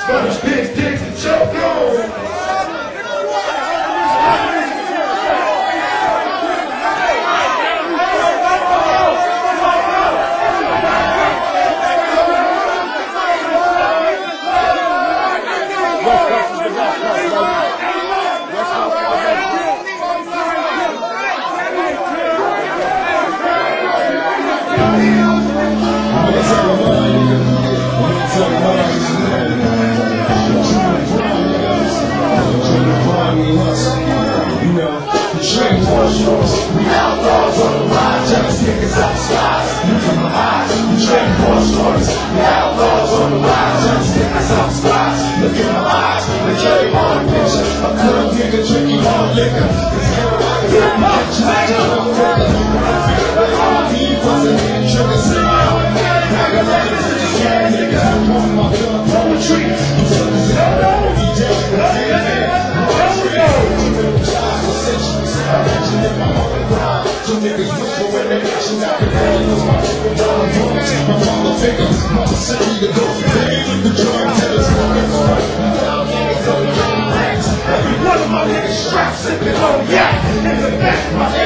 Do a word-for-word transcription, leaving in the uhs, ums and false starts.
Spanish big dick and choke on. We outlaws on the rise, jealous niggas out the skies. Look in my eyes, we train war stories. We outlaws on the rise, jealous niggas out the skies. Look in my eyes, they carry on a picture. A good nigga drinking hard liquor. Cause everybody got me catching like a little brother. But all he wasn't in triggers. Now I like it, just yeah, nigga. I'm on my gun poetry. I'm telling you, I'm D J, I'm some niggas whisper when they action out the hell. Cause my favorite dog homes, my father figure. Mama sent me to go play with the drug dealers. Now niggas on the main ranks. Every one of my niggas strapped sipping on yak. In the back, my